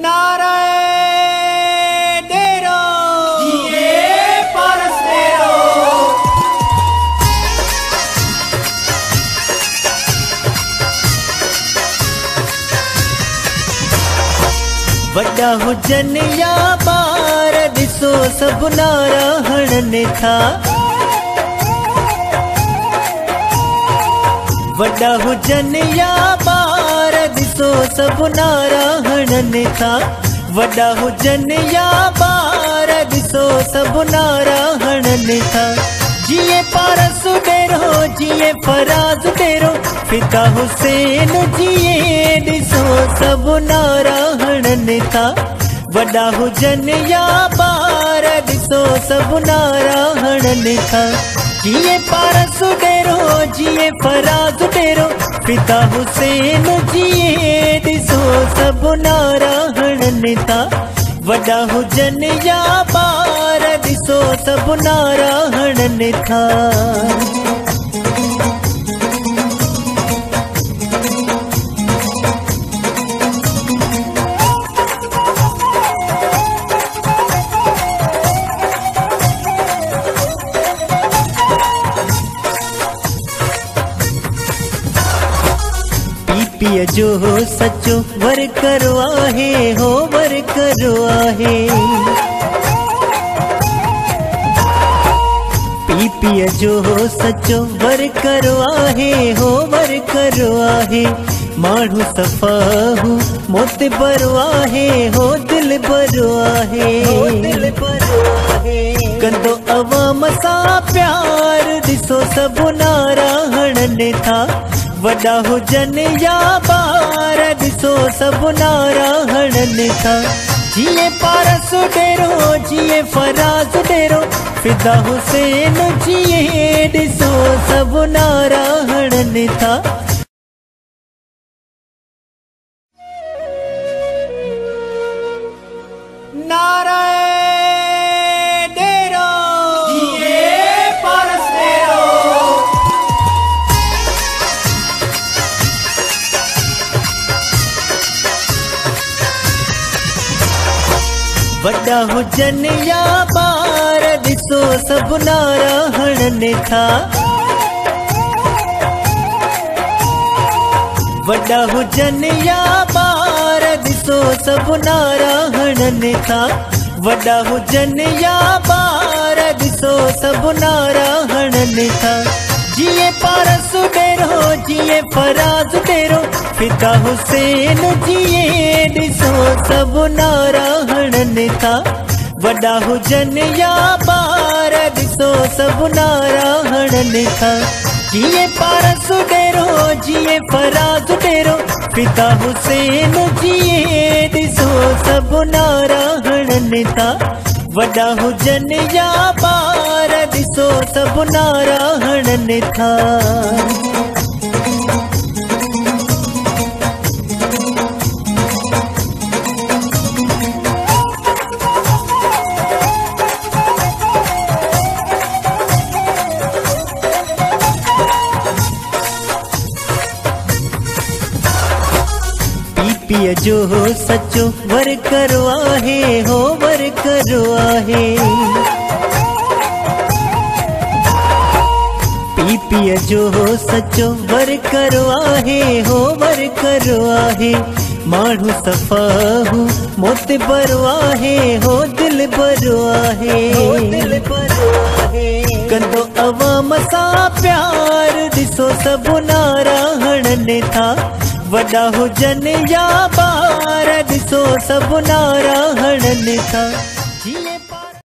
नारायण डेरो जिए परस डेरो। वड्डा हुजन या बार दिसो सब नारायण था। वड्डा हुजन या बार दिसो सब नारायण था। वड्डा हुजन या बार दिसो सब नारायण था। जिए पारस डेरो जिए फराज डेरो पिता हुसैन जिए दिसो सब नारायण था। वड्डा हुजन या बार दिसो सब नारायण था। जिए पारस डेरो जिए फराज डेरो पिता हुसैन जिए दिसो सब नारायण था। वड्डा हुजन या बार दिसो सब नारायण था। पिया जो हो सचो वर करो आहे हो वर करो आहे। पिया जो हो सचो वर करो आहे हो वर करो आहे। माण्हू सफ़ा हूँ मोत बरो आहे हो दिल बरो आहे। कंदो अवाम सां प्यार दिसो सब नारायण था। वड्डा हुजन या बार दिसो सब नारायण था। जिए पारस डेरो जिए फराज डेरो फिदा हुसैन जिए दिसो सब नारायण था। नारायण डेरो जिए पारस डेरो। वड्डा हुजन या बार दिसो सब नारायण था। वड्डा हुजन या बार दिसो सब नारायण था। वड्डा हुजन या बार दिसो सब नारायण था। जिए पारस डेरो जिए फराज डेरो पिता हुसैन जिए दिसो सब नारायण था। वड्डा हुजन या बार दिसो सब नारायण था। जिए पारस डेरो जिए फराज डेरो पिता हुसैन जिए दिसो सब नारायण था। वड्डा हुजन या बार दिसो सब नारायण था। पिया जो हो सचो वर करो आहे हो वर करो आहे। पिया जो हो सचो वर करो आहे हो वर करो आहे। माण्हू सफ़ा हूँ मोत बरो आहे हो दिल बरो आहे। कंदो अवाम सां प्यार दिसो सब नारायण था। वड्डा हुजन या बार दिसो सब नारायण था। जिए